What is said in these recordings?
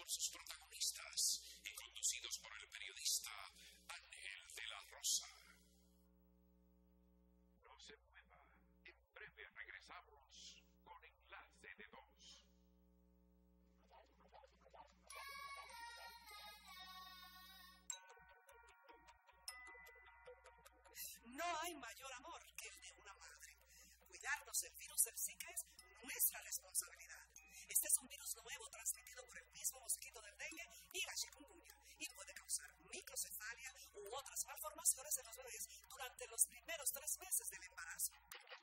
por sus protagonistas y conducidos por el periodista Ángel de la Rosa. No se mueva, en breve regresamos con Enlace de Dos. No hay mayor amor que el de una madre. Cuidarnos del virus del Zika es nuestra responsabilidad. Este es un virus nuevo transmitido por el mismo mosquito del dengue y la chikungunya y puede causar microcefalia u otras malformaciones en los bebés durante los primeros 3 meses del embarazo.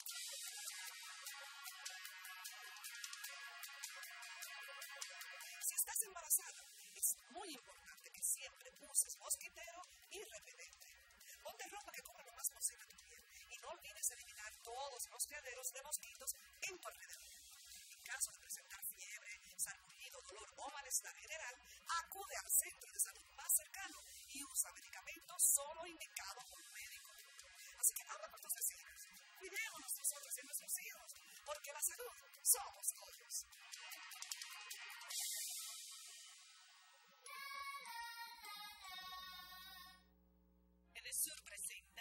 Si estás embarazada, es muy importante que siempre uses mosquitero y repelente. Ponte ropa que cubra lo más posible tu piel y no olvides eliminar todos los criaderos de mosquitos en tu alrededor. En caso de presentar fiebre, sarpullido, dolor o malestar general, acude al centro de salud más cercano y usa medicamentos solo indicados por un médico. Así que habla con tus vecinos, cuidémonos nosotros y nuestros hijos, porque la salud somos todos. Sur presenta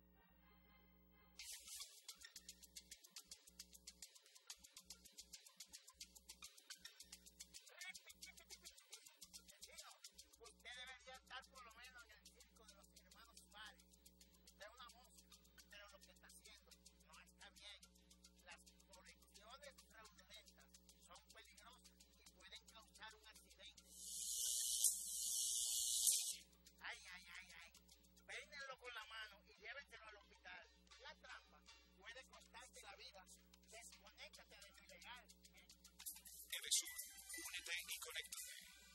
usted debería estar por lo menos en el circo de los hermanos Suárez. Usted es una música, pero lo que está haciendo no está bien. Las conexiones fraudulentas son peligrosas y pueden causar un accidente. Peínenlo con la mano y llévenselo al hospital. La trampa puede costarte la vida. Desconéctate de lo ilegal. Edesur, únete y conéctate.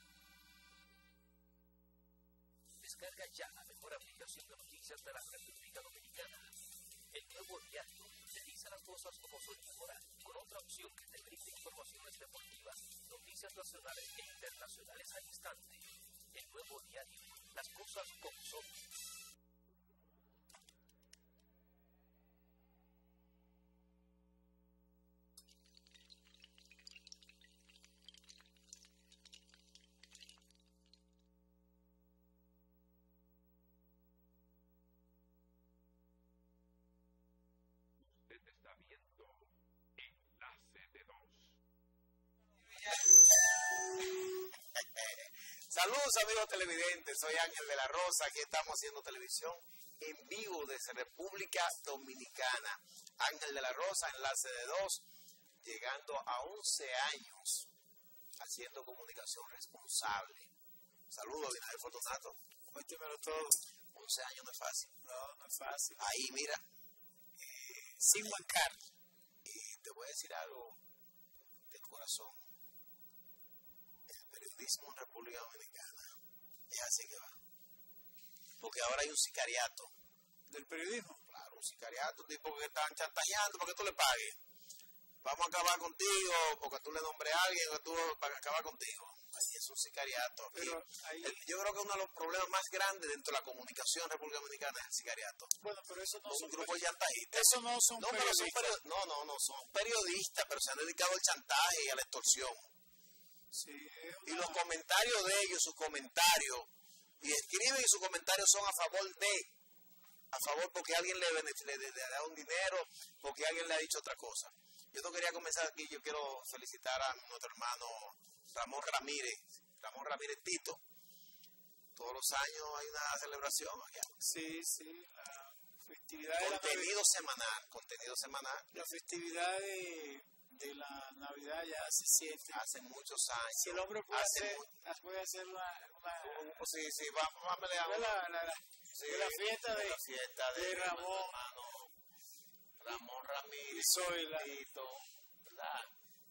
Descarga ya la mejor aplicación de noticias de la República Dominicana. El nuevo diario te dice las cosas como son ahora, con otra opción que te brinde informaciones deportivas, noticias nacionales e internacionales al instante. El nuevo diario, las cosas como son. Usted está viendo Enlace de Dos. Saludos amigos televidentes, soy Ángel de la Rosa, aquí estamos haciendo televisión en vivo desde República Dominicana. Ángel de la Rosa, Enlace de Dos, llegando a 11 años haciendo comunicación responsable. Saludos, Abinader Fortunato. Cuéntemelo todo. 11 años no es fácil. No es fácil. Ahí, mira, sin mancar. Y te voy a decir algo del corazón. El periodismo en República Dominicana es así que va. Porque ahora hay un sicariato. ¿Del periodismo? Claro, un sicariato, un tipo que están chantajeando para que tú le pagues. Vamos a acabar contigo, porque tú le nombres a alguien, que tú para acabar contigo. Ahí es un sicariato. Pero yo creo que uno de los problemas más grandes dentro de la comunicación en República Dominicana es el sicariato. Bueno, pero eso no son un grupo de chantajistas. Eso no son periodistas. No, son periodistas, pero se han dedicado al chantaje y a la extorsión. Sí, y los comentarios de ellos, sus comentarios, y escriben y sus comentarios son a favor porque alguien le da un dinero, porque alguien le ha dicho otra cosa. Yo no quería comenzar aquí, yo quiero felicitar a nuestro hermano Ramón Ramírez Tito. Todos los años hay una celebración allá. Sí, la festividad contenido semanal. La festividad de la Navidad ya se siente. Hace muchos años. Si el hombre puede hacer sí, vamos a la fiesta de Ramón. Ramón Ramírez, Tito, ¿verdad?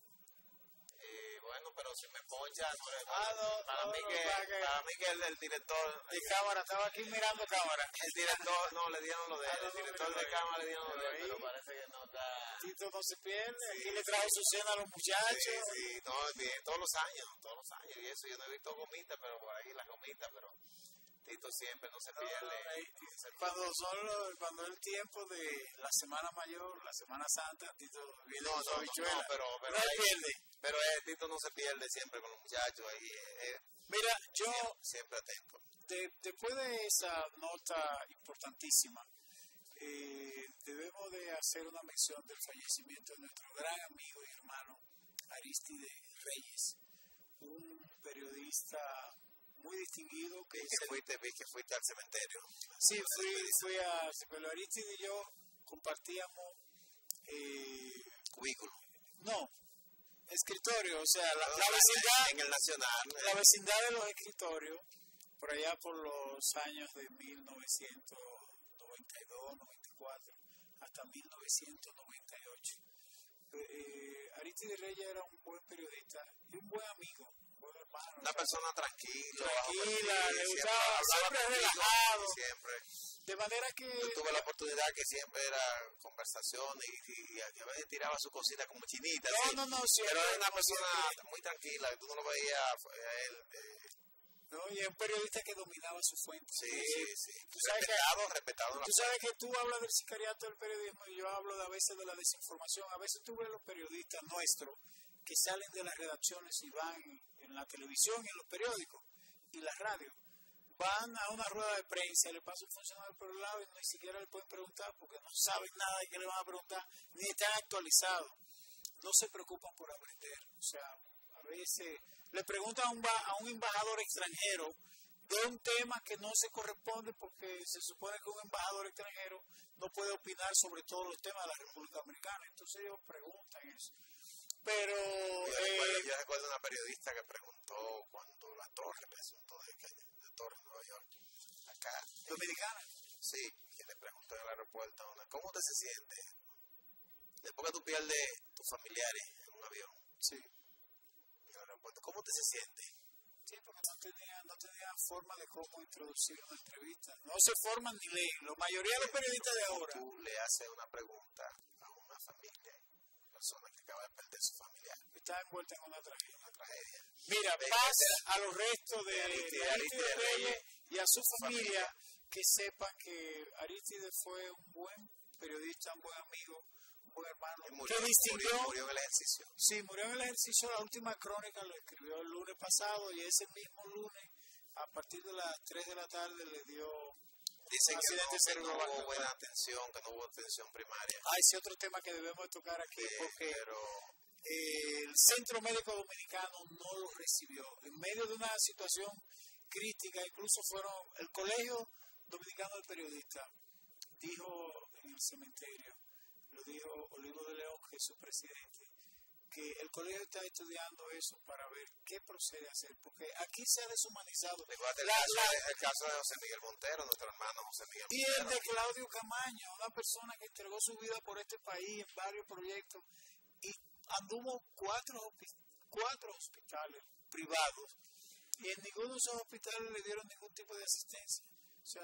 Bueno, pero si me poncha, para mí que el director de cámara estaba aquí mirando cámara. El director, no, le dieron lo de él. El director de cámara le dieron lo de él, pero parece que no está. Tito no se pierde. Aquí le trajo su cena a los muchachos. Sí, no, bien, todos los años. Y eso, yo no he visto gomitas, pero por ahí las gomitas, pero Tito siempre no se pierde. Cuando es el tiempo de la Semana Mayor, la Semana Santa, Tito viene No, con su habichuela. no, pero No se pierde. Pero Tito no se pierde siempre con los muchachos ahí. Mira, yo, siempre atento. después de esa nota importantísima, debemos de hacer una mención del fallecimiento de nuestro gran amigo y hermano Aristide Reyes, un periodista muy distinguido que Vi que fuiste al cementerio. sí, fui a pero Aristide y yo compartíamos Cubículo. no, escritorio, o sea, la vecindad en el Nacional. la vecindad de los escritorios, por allá por los años de 1992, 94, hasta 1998. Aristide Reyes era un buen periodista y un buen amigo, un buen hermano. Una persona tranquila, le gustaba, siempre relajado. Siempre. De manera que... Yo tuve la oportunidad que siempre era conversaciones y a veces tiraba su cosita como chinita. No, pero era una persona muy tranquila, tú no lo veías a él. No, y es un periodista que dominaba su fuente. Sí. Respetado. Tú sabes que tú hablas del sicariato del periodismo y yo hablo a veces de la desinformación. A veces tú ves los periodistas nuestros que salen de las redacciones y van en la televisión y en los periódicos y las radios. Van a una rueda de prensa y le pasa un funcionario por el lado y ni siquiera le pueden preguntar porque no saben nada de qué le van a preguntar, ni están actualizados. No se preocupan por aprender. O sea, a veces le preguntan a un embajador extranjero de un tema que no se corresponde porque se supone que un embajador extranjero no puede opinar sobre todos los temas de la República Dominicana. Entonces ellos preguntan eso. Pero... Yo recuerdo una periodista que preguntó cuando la Torre presentó de Torre, Nueva York, acá. ¿Dominicana? Sí, que le preguntó en el aeropuerto, ¿cómo usted se siente? Después que tú pierdes tus familiares en un avión. Sí. En el aeropuerto, ¿cómo usted se siente? Sí, porque no tenía forma de cómo introducir una entrevista. No se forman ni leen. La mayoría de los periodistas de ahora. Tú le haces una pregunta a una familia, una persona que acaba de perder su familiar. Está envuelta en una tragedia. Mira, pasa a los restos de Aristide Reyes y a su familia que sepan que Aristide fue un buen periodista, un buen amigo, un buen hermano. Murió en el ejercicio. Sí, murió en el ejercicio. La última crónica lo escribió el lunes pasado y ese mismo lunes, a partir de las 3 de la tarde, le dio... Dicen que no hubo buena atención, que no hubo atención primaria. Sí, otro tema que debemos tocar aquí, porque el Centro Médico Dominicano no lo recibió. En medio de una situación crítica, incluso el Colegio Dominicano de Periodistas dijo en el cementerio, lo dijo Olivo de León, que es su presidente, que el colegio está estudiando eso para ver qué procede a hacer, porque aquí se ha deshumanizado. El caso de José Miguel Montero, nuestro hermano José Miguel Montero. Y el de Claudio Camaño, una persona que entregó su vida por este país en varios proyectos y anduvo cuatro hospitales privados y en ninguno de esos hospitales le dieron ningún tipo de asistencia. O sea,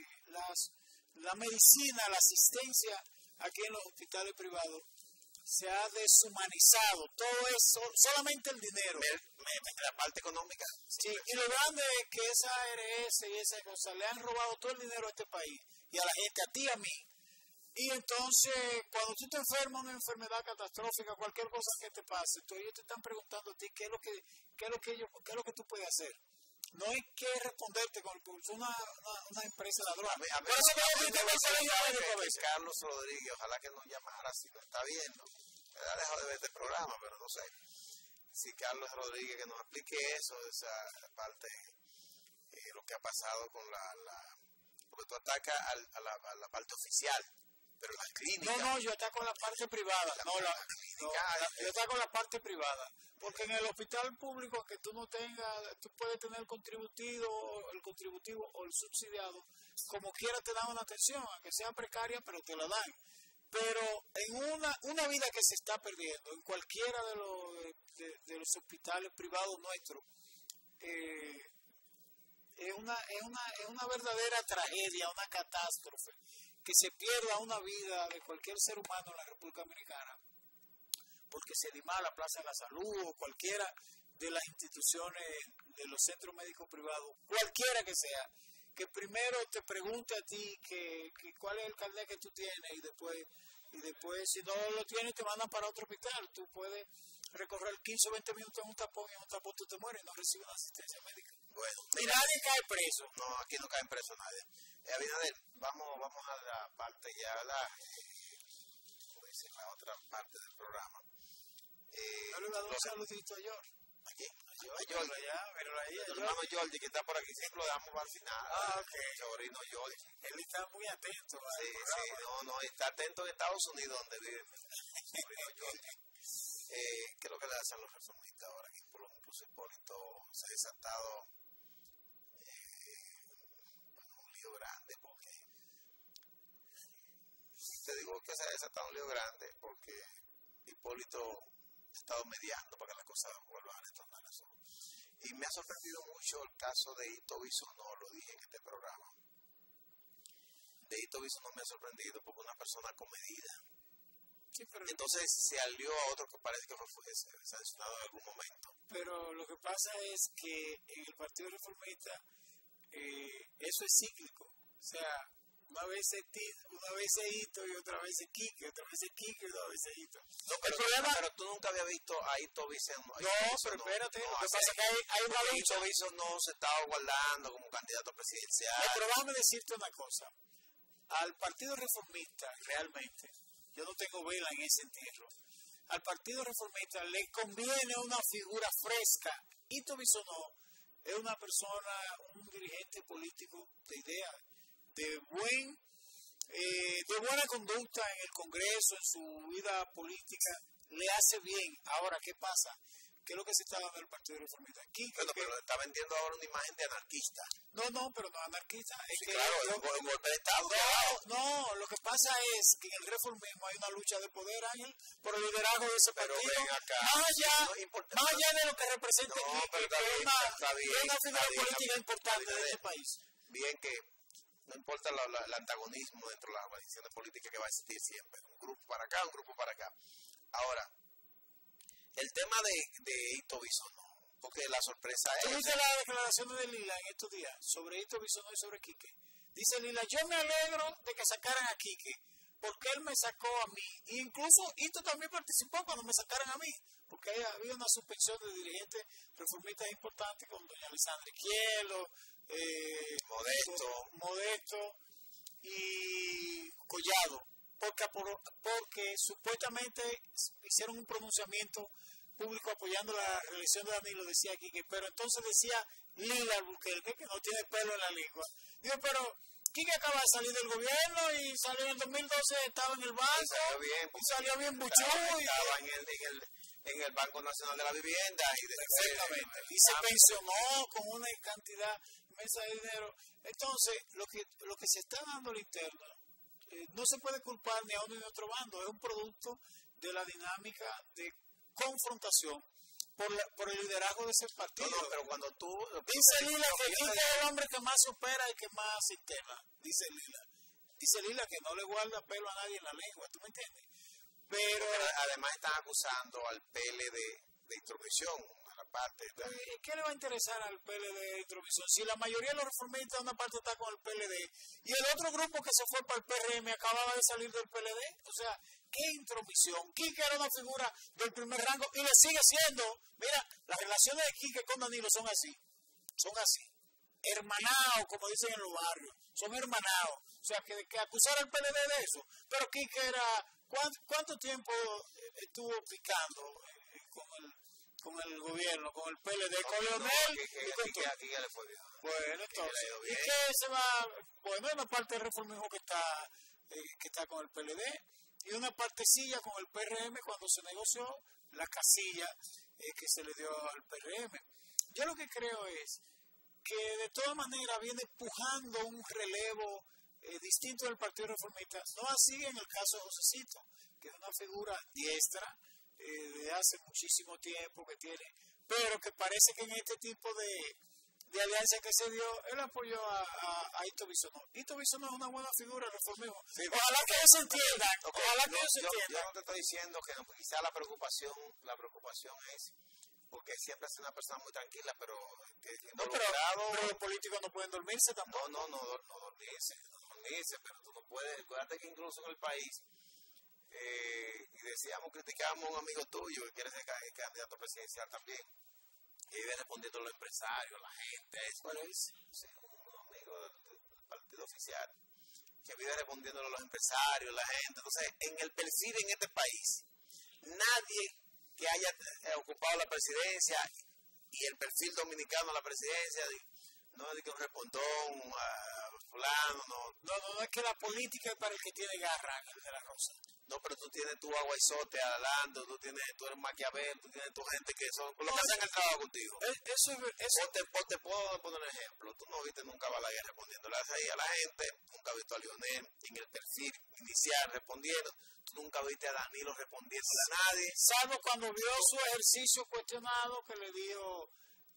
la medicina, la asistencia aquí en los hospitales privados se ha deshumanizado. Todo eso, solamente el dinero. La parte económica. Sí, y lo grande es que esa ARS y esa cosa le han robado todo el dinero a este país y a la gente, a ti y a mí. Y entonces, cuando tú te enfermas una enfermedad catastrófica, cualquier cosa que te pase, ellos te están preguntando a ti qué es lo que tú puedes hacer. No hay que responderte con una empresa ladrona. Carlos Rodríguez, ojalá que nos llamara si nos está viendo. Me ha dejado de ver este programa, pero no sé. Si Carlos Rodríguez que nos explique eso, esa parte, lo que ha pasado con porque tú atacas a la parte oficial, pero las clínicas. No, yo ataco a la parte privada. Yo ataco a la parte privada. Porque en el hospital público que tú no tengas, tú puedes tener el contributivo o el subsidiado, como quiera te dan una atención, aunque sea precaria, pero te la dan. Pero en una vida que se está perdiendo, en cualquiera de los hospitales privados nuestros, es una verdadera tragedia, una catástrofe, que se pierda una vida de cualquier ser humano en la República Dominicana, porque se lima la Plaza de la Salud o cualquiera de las instituciones de los centros médicos privados, cualquiera que sea, que primero te pregunte a ti que cuál es el carnet que tú tienes y después si no lo tienes te mandan para otro hospital. Tú puedes recorrer 15 o 20 minutos en un tapón y en un tapón tú te mueres y no recibes asistencia médica. Bueno, Y nadie cae preso. no, aquí no cae preso nadie. Abinader, vamos a la parte ya, la otra parte del programa. Yo le voy a dar un saludito a George. Aquí, A George, ya, pero ahí, el hermano Jordi que está por aquí, siempre lo damos al final. ok. El sobrino Jordi. Él está muy atento. Sí, no, está atento en Estados Unidos, donde vive mi sobrino Jordi. ¿Qué es lo que le hacen los reformistas ahora? Que incluso Hipólito se ha desatado un lío grande, porque te digo que se ha desatado un lío grande porque Hipólito ha estado mediando para que las cosas vuelvan a retornar a eso. Y me ha sorprendido mucho el caso de Hito Bisonó, lo dije en este programa. De Hito Bisonó me ha sorprendido porque una persona comedida. Sí, pero Entonces se alió a otro que parece que fue sancionado en algún momento. Pero lo que pasa es que en el Partido Reformista eso es cíclico. O sea, una vez es Hito y otra vez es Quique, otra vez es Quique y otra vez es Hito. No, pero tú nunca habías visto a Hito Bisonó. No, pero espérate, lo que pasa es que hay una lucha. Hito Bisonó se estaba guardando como candidato presidencial. Pero déjame decirte una cosa. Al Partido Reformista, realmente, yo no tengo vela en ese entierro. Al Partido Reformista le conviene una figura fresca. Hito Bisonó es una persona, un dirigente político de idea, de buena conducta en el Congreso, en su vida política, le hace bien. Ahora, ¿qué pasa? ¿Qué es lo que se está dando en el Partido Reformista? Pero está vendiendo ahora una imagen de anarquista. No, pero no anarquista. Es Sí, que claro, el golpe de Estado. no, lo que pasa es que en el reformismo hay una lucha de poder, Ángel, por el liderazgo de ese partido. Ven acá. Más allá de lo que representa No, aquí, pero que es una figura está política bien, importante de bien. este país. Bien que no importa el antagonismo dentro de las organizaciones políticas que va a existir siempre. Un grupo para acá, un grupo para acá. Ahora, el tema de Hito Bisonó, porque la sorpresa ¿Tú es... viste las declaraciones de Lila en estos días sobre Hito Bisonó y sobre Quique? Dice Lila, yo me alegro de que sacaran a Quique, porque él me sacó a mí. E incluso Hito también participó cuando me sacaran a mí, porque había una suspensión de dirigentes reformistas importantes con doña Lisandra Quielo, Modesto y Collado, porque supuestamente hicieron un pronunciamiento público apoyando la reelección de Danilo, decía Quique, pero entonces decía Lila Albuquerque, que no tiene pelo en la lengua. Digo, pero Quique acaba de salir del gobierno y salió en el 2012, estaba en el banco, salió bien buchón. Estaba en el Banco Nacional de la Vivienda. Exactamente. Y se pensionó con una cantidad inmensa de dinero. Entonces, lo que se está dando al interno, no se puede culpar ni a uno ni a otro bando, es un producto de la dinámica de confrontación por el liderazgo de ese partido. No, pero cuando tú... Dice Lila que Quique es el hombre que más supera y que más interna, dice Lila. Dice Lila que no le guarda pelo a nadie en la lengua, ¿tú me entiendes? Pero además están acusando al PLD de intromisión a la parte. ¿Qué le va a interesar al PLD de intromisión? Si la mayoría de los reformistas, una parte está con el PLD y el otro grupo que se fue para el PRM acababa de salir del PLD, o sea, ¿qué intromisión? Quique era una figura del primer rango y le sigue siendo. Mira, las relaciones de Quique con Danilo son así, hermanados, como dicen en los barrios, son hermanados. O sea, que acusar al PLD de eso, pero Quique era... ¿Cuánto tiempo estuvo picando con el gobierno, con el PLD, con Leonel? Aquí ya le fue bien. Bueno, entonces, ¿y qué se va? Bueno, hay una parte del reformismo que está con el PLD y una partecilla con el PRM cuando se negoció la casilla que se le dio al PRM. Yo lo que creo es que de todas maneras viene empujando un relevo distinto del Partido Reformista, no así en el caso de Josecito, que es una figura diestra de hace muchísimo tiempo que tiene, pero que parece que en este tipo de alianza que se dio, él apoyó a Hito Bisonó. Hito Bisonó es una buena figura del reformismo. Sí, ojalá que ellos se entiendan. Yo no te estoy diciendo que no, quizá la preocupación es porque siempre es una persona muy tranquila, pero... No, pero los políticos no pueden dormirse tampoco. No dormirse, pero tú no puedes. Acuérdate que incluso en el país, y criticábamos a un amigo tuyo que quiere ser candidato presidencial también, y vive respondiendo a los empresarios, la gente, un amigo del partido oficial, que vive respondiendo a los empresarios, la gente. Entonces, en el perfil en este país, nadie que haya ocupado la presidencia y el perfil dominicano a la presidencia, no es de que un respondón fulano, no es que la política es para el que tiene garra, el de la Rosa. No, pero tú tienes tu aguaizote adelante, tú eres Maquiavel, tú tienes tu gente que son los que hacen el trabajo contigo. Eso. Te puedo poner un ejemplo. Tú no viste nunca a Balaguer respondiéndole ahí a la gente, nunca has visto a Lionel en el perfil inicial respondiendo, tú nunca viste a Danilo respondiéndole a nadie. Salvo cuando vio su ejercicio cuestionado que le dio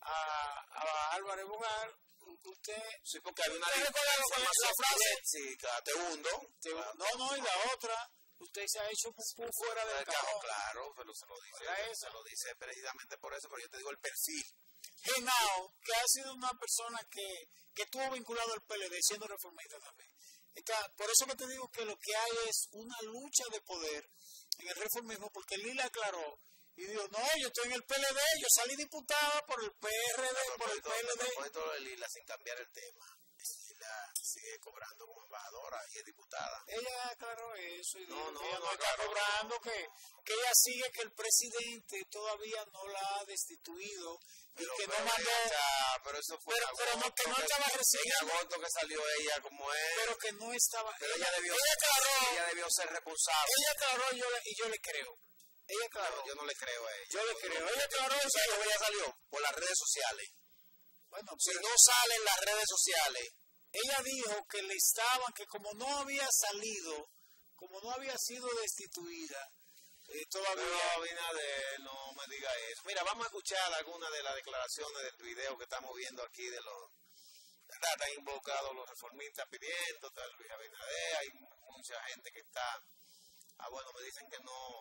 a Álvarez Bogar. Usted, sí, porque hay una frase. Sí, claro, te hundo. No, y la otra, usted se ha hecho pupú fuera del cajón. Claro, pero se lo dice precisamente por eso, pero yo te digo el perfil. Genao, que ha sido una persona que estuvo vinculado al PLD, siendo reformista también. Por eso que te digo que lo que hay es una lucha de poder en el reformismo, porque Lila aclaró y dijo, no, yo estoy en el PLD, yo salí diputada por el PRD, por el PLD. Todo de Lila, sin cambiar el tema, Lila sigue cobrando como embajadora y es diputada. Ella aclaró eso y no está cobrando, que ella sigue, que el presidente todavía no la ha destituido y que no mandó. Pero eso fue que no estaba recibiendo. En agosto que salió ella como es. Pero que no estaba. Pero ella debió ser responsable. Ella aclaró y yo le creo. Ella aclaró. Yo no le creo a ella. Yo le creo. Ella aclaró. Ella salió por las redes sociales. Bueno, si no sale en las redes sociales. Ella dijo que le estaban, que como no había salido, como no había sido destituida, todavía. Pero Abinader, no me diga eso. Mira, vamos a escuchar algunas de las declaraciones del video que estamos viendo aquí de los. Están involucrados los reformistas pidiendo, está Luis Abinader, hay mucha gente que está. Bueno, me dicen que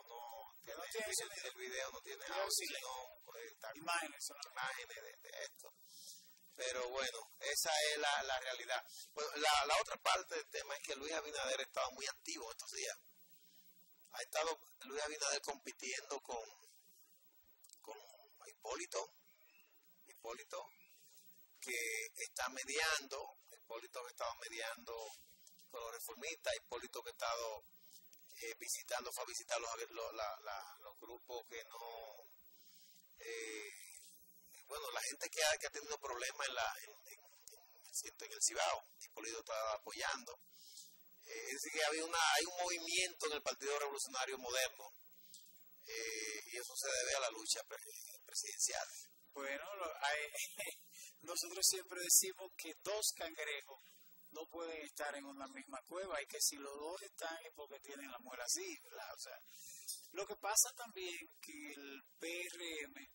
el video no tiene audio, sino imágenes de esto. Pero bueno, esa es la realidad. Bueno, la otra parte del tema es que Luis Abinader estaba muy activo estos días. Ha estado Luis Abinader compitiendo con Hipólito, que está mediando, Hipólito que ha estado mediando con los reformistas, Hipólito que ha estado fue a visitar los grupos que no, la gente que ha tenido problemas en el Cibao, Hipólito está apoyando. Es decir, que hay un movimiento en el Partido Revolucionario Moderno, y eso se debe a la lucha presidencial. Bueno, nosotros siempre decimos que dos cangrejos no pueden estar en una misma cueva y que si los dos están es porque tienen la muela así, ¿verdad? O sea, lo que pasa también que el PRM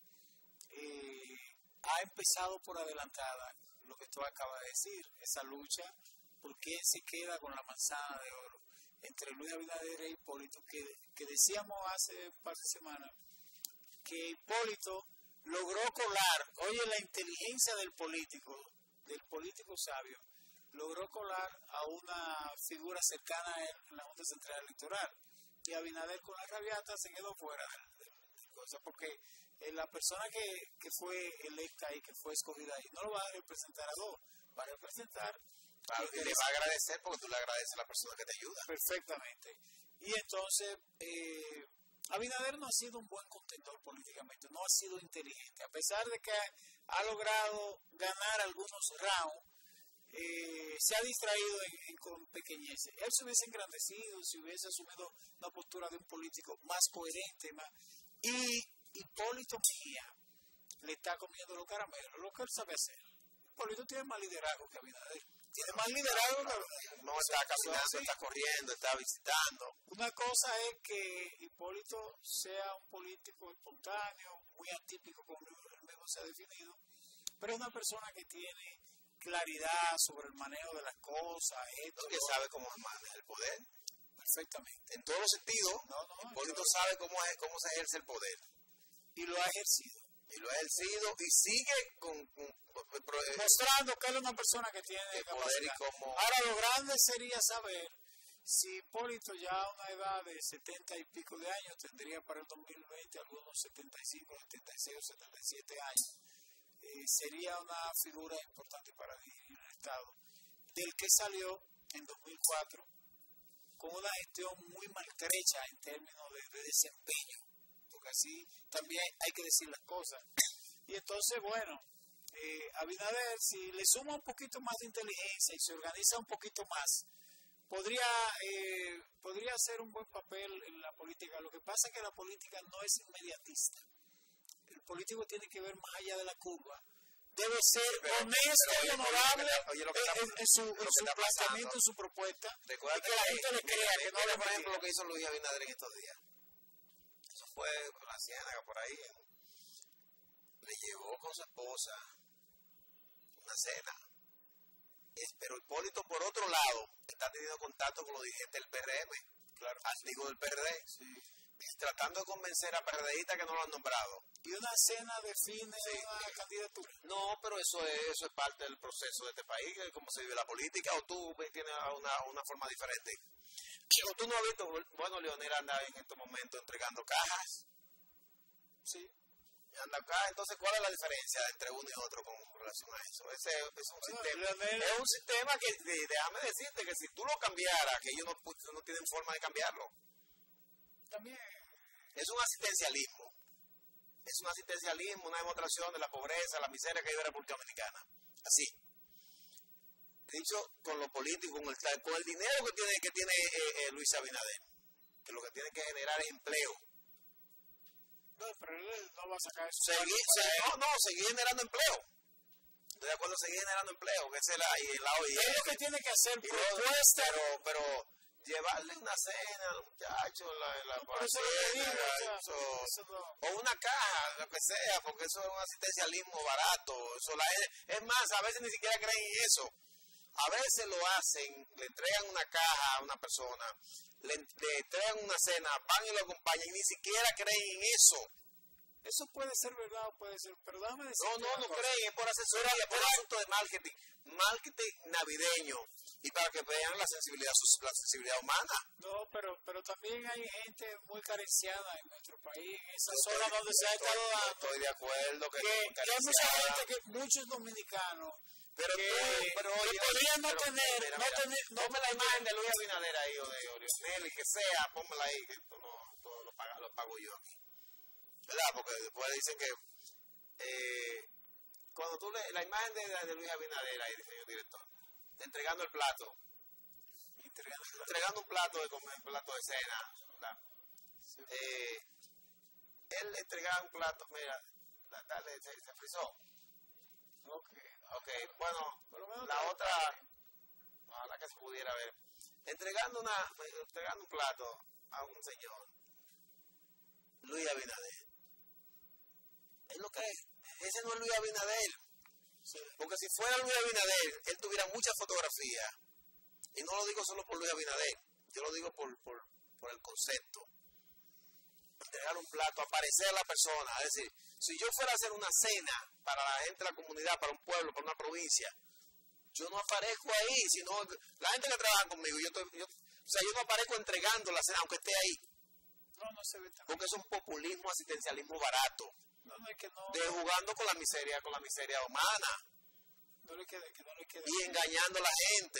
ha empezado por adelantada lo que tú acabas de decir, esa lucha por quién se queda con la manzana de oro entre Luis Abinader e Hipólito, que decíamos hace un par de semanas que Hipólito logró colar, oye, la inteligencia del político sabio, logró colar a una figura cercana en la Junta Central Electoral, y Abinader con la rabiata se quedó fuera de cosas, porque la persona que fue electa y que fue escogida ahí no lo va a representar a dos, va a representar. Claro, y le va a agradecer porque tú le agradeces a la persona que te ayuda. Perfectamente. Y entonces, Abinader no ha sido un buen contendor políticamente, no ha sido inteligente, a pesar de que ha logrado ganar algunos rounds. Se ha distraído con pequeñeces. Él se hubiese engrandecido si hubiese asumido una postura de un político más coherente, y Hipólito Mejía le está comiendo los caramelos, lo que él sabe hacer. Hipólito tiene más liderazgo que Abinader. Tiene más liderazgo que Abinader. No está caminando, está corriendo, está visitando. Una cosa es que Hipólito sea un político espontáneo, muy atípico como él mismo se ha definido, pero es una persona que tiene claridad sobre el manejo de las cosas, que sabe cómo maneja el poder. Perfectamente. En todos los sentidos, Hipólito sabe cómo se ejerce el poder. Y lo ha ejercido. Y lo ha ejercido y sigue mostrando que él es una persona que tiene de poder y capacidad. como... Ahora, lo grande sería saber si Hipólito ya a una edad de 70 y pico de años, tendría para el 2020 algunos 75, 76 o 77 años, sería una figura importante para dirigir el Estado, del que salió en 2004 con una gestión muy maltrecha en términos de desempeño, porque así también hay que decir las cosas. Y entonces, bueno, Abinader, si le suma un poquito más de inteligencia y se organiza un poquito más, podría hacer un buen papel en la política. Lo que pasa es que la política no es inmediatista. El político tiene que ver más allá de la curva. Debe ser honesto y honorable en su planteamiento, en su propuesta, Recuerda que la gente le crea que no le por ejemplo, lo que hizo Luis Abinader en estos días. Eso fue con la Ciénaga, por ahí. Le llevó con su esposa una cena. Pero Hipólito, por otro lado, está teniendo contacto con los dirigentes del PRM, claro, digo del PRD, sí, tratando de convencer a PRDistas que no lo han nombrado. ¿Y una cena define una candidatura? No, pero eso es parte del proceso de este país, cómo se vive la política, o tú tienes una forma diferente. O tú no has visto, bueno, Leonel anda en estos momentos entregando cajas. Sí. Anda acá, entonces, ¿cuál es la diferencia entre uno y otro con relación a eso? Ese es un sistema. Es un sistema que, déjame decirte, que si tú lo cambiaras, que ellos no tienen forma de cambiarlo. También. Es un asistencialismo. Es un asistencialismo, una demostración de la pobreza, la miseria que hay en la República Dominicana. Así. Dicho con lo político, con el dinero que tiene Luis Abinader, que lo que tiene que generar es empleo. No, pero él no va a sacar eso. Seguir generando empleo. Estoy de acuerdo, seguir generando empleo, que es el OIE. Es lo que tiene que hacer propuesta. Pero llevarle una cena a los muchachos o una caja, lo que sea, porque eso es un asistencialismo barato. Es más, a veces ni siquiera creen en eso. A veces lo hacen, le entregan una caja a una persona, le entregan una cena, van y lo acompañan y ni siquiera creen en eso. Eso puede ser verdad o puede ser, pero déjame decir. No creen, es por asesoría, por asunto de marketing navideño, y para que vean la sensibilidad humana. No, pero también hay gente muy carenciada en nuestro país, en esa zona donde se ha estado dando. Estoy de acuerdo que hay mucha gente, muchos dominicanos, pero podrían no tener. Ponme la imagen de Luis Abinader ahí, o de Orionel, y que sea, pónmela ahí, que esto todo lo pago yo aquí. ¿Verdad? Porque después dicen que cuando tú la imagen de Luis Abinader ahí, señor director, entregando el plato, entregando un plato de comer, un plato de cena, ¿verdad? Sí. Él entregaba un plato, mira, se frizó. Ok, bueno, la otra, ojalá que se pudiera ver, entregando un plato a un señor, Luis Abinader. Es lo que es. Ese no es Luis Abinader. Sí. Porque si fuera Luis Abinader, él tuviera muchas fotografías. Y no lo digo solo por Luis Abinader, yo lo digo por el concepto. Entregar un plato, aparecer a la persona. Es decir, si yo fuera a hacer una cena para la gente de la comunidad, para un pueblo, para una provincia, yo no aparezco ahí, sino la gente que trabaja conmigo, yo no aparezco entregando la cena, aunque esté ahí. No se ve tan. Porque es un populismo, asistencialismo barato. Es que no. De jugando con la miseria humana. No le quede. Y engañando a la gente.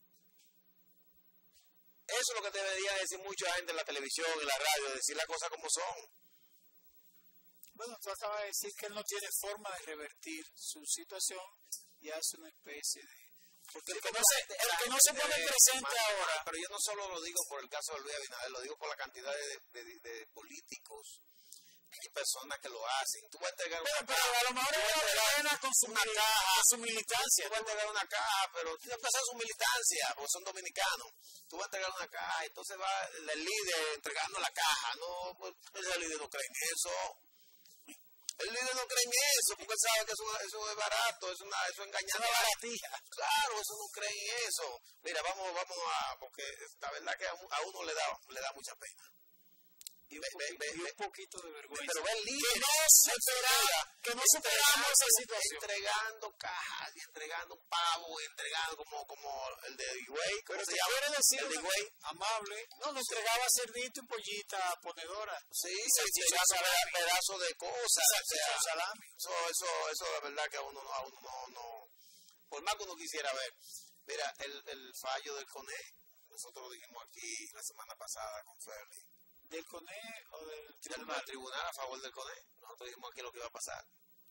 Eso es lo que debería decir mucha gente en la televisión, en la radio, decir las cosas como son. Bueno, tú acabas de decir que él no tiene forma de revertir su situación y hace una especie de... Porque el que no se pone presente ahora... Pero yo no solo lo digo por el caso de Luis Abinader, lo digo por la cantidad de políticos y personas que lo hacen. Tú vas a entregar una caja. Pero a lo mejor es con su militancia. Tú vas a entregar una caja, pero tú empezar su militancia, porque son dominicanos. Tú vas a entregar una caja, entonces va el líder entregando la caja. No, pues el líder no cree en eso. El líder no cree en eso, porque él sabe que eso es barato, eso es engañar a la baratija. Claro, eso no cree en eso. Mira, vamos a, porque la verdad que a uno le da mucha pena. y un poquito de vergüenza. Pero ven líder, que no superamos esa situación. Entregando cajas, y entregando un pavo, y entregando como el de Higüey. Pero te quiero decir, el de Higüey, amable, no, nos entregaba cerdito y pollita ponedora. sí, se entregaba pedazos de cosas. Salami. Eso la verdad que a uno no, por más que uno quisiera ver. Mira, el fallo del CONE, nosotros lo dijimos aquí la semana pasada con Ferli. ¿Del CONE o del tribunal? El tribunal a favor del CONE. Nosotros dijimos aquí lo que iba a pasar.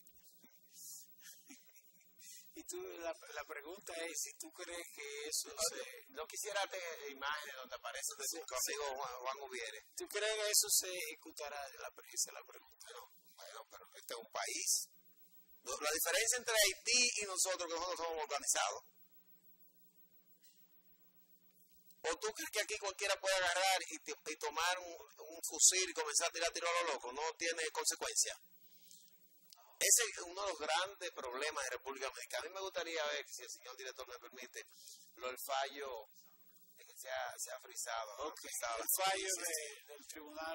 Y tú, la pregunta es si tú crees que eso no quisiera tener imágenes donde aparece de su amigo Juan Ubiere. ¿Tú crees que eso se ejecutará? La pregunta. Bueno, pero este es un país. La diferencia entre Haití y nosotros, que nosotros somos organizados. ¿O tú crees que aquí cualquiera puede agarrar y tomar un fusil y comenzar a tirar tiro a lo loco? No tiene consecuencias. Ese es uno de los grandes problemas de República Dominicana. A mí me gustaría ver, si el señor director me permite, del fallo que se ha frisado. ¿No? Okay. El fallo del tribunal.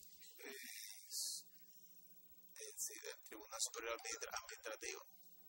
Sí, del Tribunal Superior Administrativo.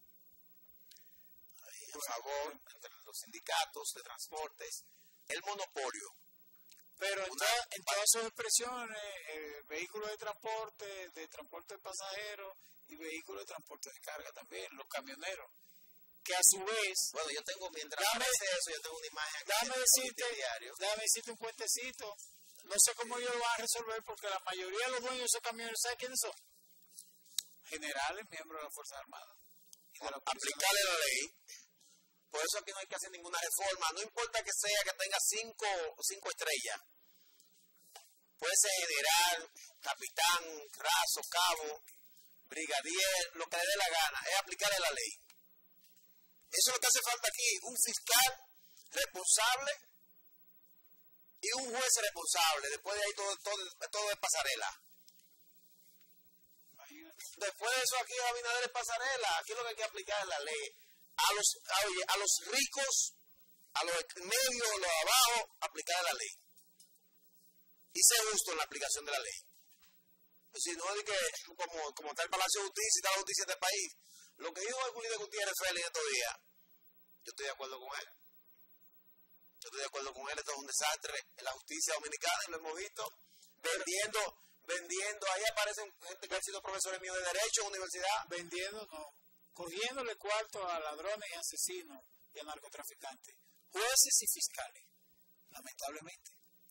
Ahí, en favor entre los sindicatos de transportes, el monopolio. Pero en todas sus expresiones, vehículos de transporte de pasajeros y vehículos de transporte de carga también, los camioneros, que a su vez... Bueno, yo tengo, mientras aparece eso, yo tengo una imagen aquí. Déjame decirte un cuentecito. No sé cómo ellos lo van a resolver, porque la mayoría de los dueños de esos camiones, ¿sabes quiénes son? Generales, miembros de las Fuerzas Armadas. Aplicarle la ley. Por eso aquí no hay que hacer ninguna reforma. No importa que sea que tenga cinco estrellas. Puede ser general, capitán, raso, cabo, brigadier, lo que le dé la gana. Es aplicarle la ley. Eso es lo que hace falta aquí. Un fiscal responsable y un juez responsable. Después de ahí todo es pasarela. Después de eso aquí Abinader es pasarela. Aquí lo que hay que aplicar es la ley. A los ricos, a los medios, a los abajo, aplicar la ley. Y ser justo en la aplicación de la ley. Si no es que, como está el Palacio de Justicia y está la justicia de este país, lo que dijo Julio Gutiérrez Félix estos días, yo estoy de acuerdo con él. Esto es un desastre en la justicia dominicana, y lo hemos visto, vendiendo, ahí aparecen gente que han sido profesores míos de Derecho en universidad. Vendiendo, no. Cogiéndole cuarto a ladrones y asesinos y a narcotraficantes, jueces y fiscales, lamentablemente.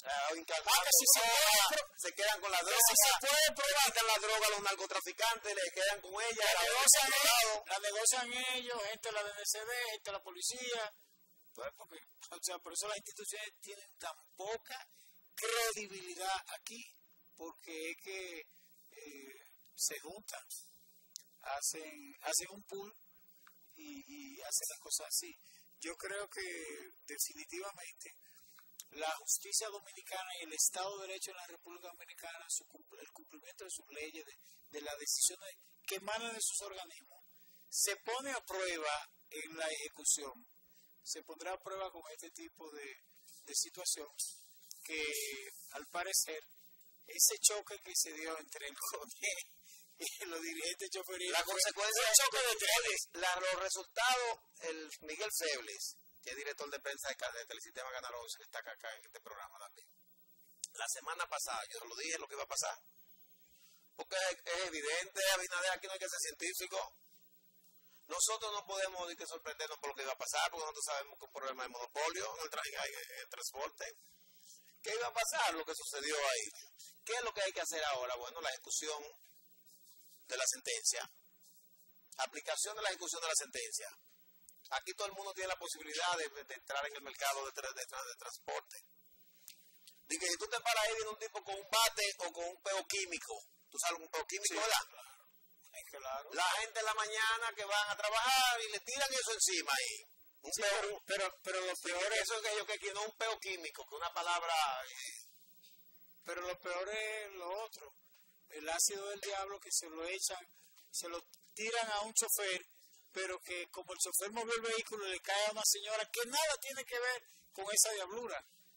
Se quedan con la droga. Si se puede probar que la droga a los narcotraficantes, le quedan con ella. La negocian ellos, gente de la DNCD, gente de la policía. Pues porque, por eso las instituciones tienen tan poca credibilidad aquí, porque es que se juntan. Hacen un pool y hacen las cosas así. Yo creo que definitivamente la justicia dominicana y el Estado de Derecho en la República Dominicana, el cumplimiento de sus leyes, de las decisiones que emanan de sus organismos, se pone a prueba en la ejecución. Se pondrá a prueba con este tipo de situación que, al parecer, ese choque que se dio entre el CONE y los dirigentes choferiles. La consecuencia del choque de trenes, los resultados, el Miguel Febles, que es director de prensa de Telesistema Canal 11, que está acá en este programa también. La semana pasada, yo lo dije lo que iba a pasar. Porque es evidente, Abinader, aquí no hay que ser científico. Nosotros no podemos decir que sorprendernos por lo que iba a pasar, porque nosotros sabemos que un problema de monopolio en el transporte. ¿Qué iba a pasar? Lo que sucedió ahí. ¿Qué es lo que hay que hacer ahora? Bueno, la ejecución de la sentencia. Aplicación de la ejecución de la sentencia. Aquí todo el mundo tiene la posibilidad de entrar en el mercado de transporte. Dice, si tú te paras ahí, viene un tipo con un bate o con un peo químico. ¿Tú sabes un peo químico, verdad? Claro. La gente en la mañana que van a trabajar y le tiran eso encima ahí. Pero lo peor es eso que no es un peo químico, que es una palabra. Pero lo peor es lo otro. El ácido del diablo que se lo echan, se lo tiran a un chofer, pero que como el chofer movió el vehículo le cae a una señora que nada tiene que ver con esa diablura.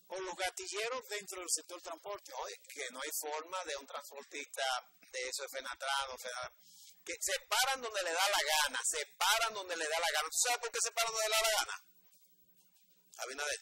o los gatilleros dentro del sector transporte. No, y que no hay forma de un transportista de eso, de Fenatrano, que se paran donde le da la gana, se paran donde le da la gana. ¿Tú sabes por qué se paran donde le da la gana? Abinader.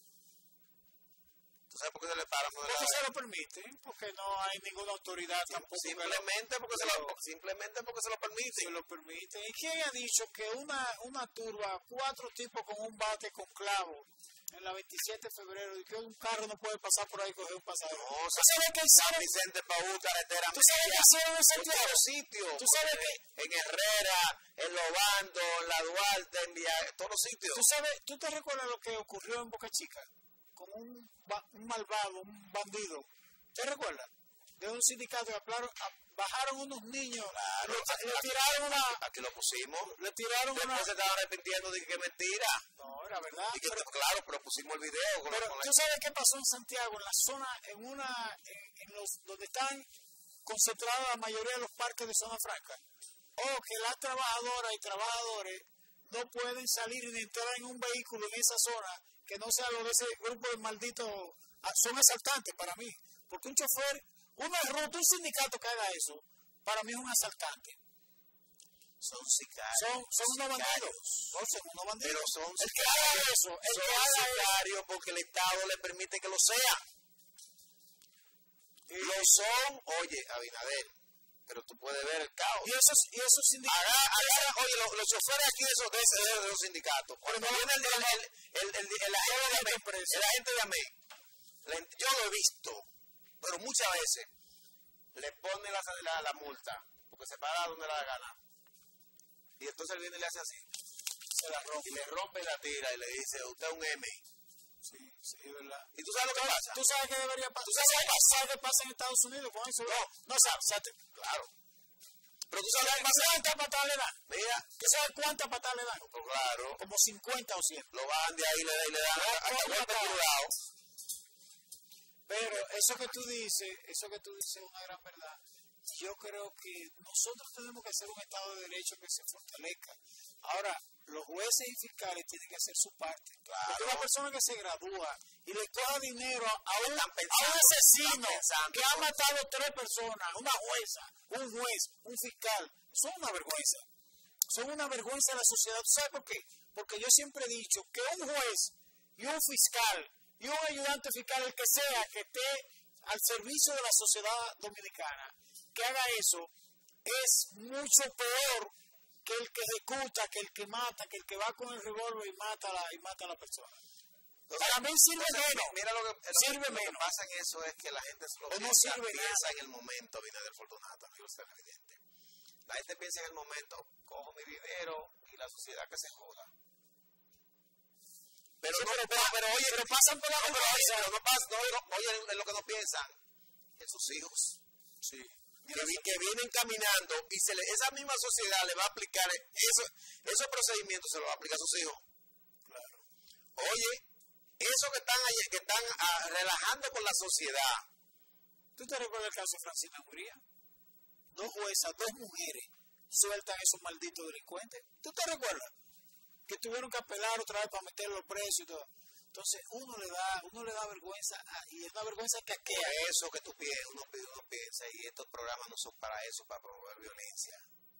¿Tú sabes por qué se le paran donde le da Porque la se gana? lo permiten, porque no hay ninguna autoridad tampoco Simplemente porque se lo permiten. se lo permiten. ¿Y quién ha dicho que una turba, 4 tipos con un bate con clavo en la 27 de febrero, y que un carro no puede pasar por ahí y coger un pasajero? No, ¿Tú sabes qué San hicieron? Vicente Paúl, carretera ¿Tú sabes qué hicieron en en Santiago? todos los sitios. ¿Tú sabes qué? En Herrera, en Lobando, en La Duarte, en todos los sitios. ¿Tú te recuerdas lo que ocurrió en Boca Chica? Con un malvado, un bandido. ¿Te recuerdas? De un sindicato que bajaron unos niños, Claro, le tiraron una... Aquí lo pusimos. Le tiraron una... Después se estaban arrepintiendo de que mentira. No, era verdad. Y que, claro, pero pusimos el video. Pero ¿tú sabes qué pasó en Santiago? En la zona, donde están concentrados la mayoría de los parques de zona franca. Que las trabajadoras y trabajadores no pueden salir ni entrar en un vehículo en esa zona que no sea lo de ese grupo de malditos. Son asaltantes para mí. Porque un chofer, un sindicato que haga eso, para mí es un asaltante. Son sicarios. Son unos bandidos. Son unos bandidos. Pero son el que haga eso, sicarios porque el Estado le permite que lo sea. Lo son, oye, Abinader, pero tú puedes ver el caos. Y esos sindicatos. Oye, los choferes aquí de los sindicatos. Cuando viene el agente de AME, yo lo he visto, pero muchas veces le pone la multa, porque se para donde le da gana. Y entonces él viene y le hace así, se la rompe, y le rompe y la tira y le dice, usted es un M. Sí, es verdad. ¿Y tú sabes lo que pasa? ¿Tú sabes qué debería pasar? ¿Tú sabes qué pasa en Estados Unidos con eso? No sabes. Claro. Pero tú sabes cuántas patadas le dan. Mira. ¿Tú sabes cuántas patadas le dan? Pues claro. Como 50 o 100. Lo bajan de ahí y le dan hasta golpe cruzado. Pero eso que tú dices es una gran verdad. Yo creo que nosotros tenemos que hacer un Estado de Derecho que se fortalezca. Ahora, los jueces y fiscales tienen que hacer su parte. Claro. Porque una persona que se gradúa y le coja dinero a un asesino que ha matado 3 personas, una jueza, un juez, un fiscal, son una vergüenza. Son una vergüenza de la sociedad. ¿Sabes por qué? Porque yo siempre he dicho que un juez y un fiscal y un ayudante fiscal, el que sea, que esté al servicio de la sociedad dominicana, que haga eso, es mucho peor que el que ejecuta, que el que mata, que el que va con el revólver y mata a la persona. Para mí sirve menos. Mira lo que menos. pasa en eso es que la gente solo piensa en el momento, Abinader Fortunato, amigos televidentes. La gente piensa en el momento, cojo mi dinero y la sociedad que se joda. Pero pasan por la oye, lo que no piensan en sus hijos. Sí. Que vienen caminando y esa misma sociedad le va a aplicar esos procedimientos, se los va a aplicar a sus hijos. Claro. Oye, eso que están relajando con la sociedad. ¿Tú te recuerdas el caso de Francina Muría? 2 juezas, 2 mujeres sueltan a esos malditos delincuentes. ¿Tú te recuerdas? Que tuvieron que apelar otra vez para meterlos presos y todo. Entonces uno le da vergüenza, y es una vergüenza que aquea. Eso que uno piensa, y estos programas no son para eso, para promover violencia.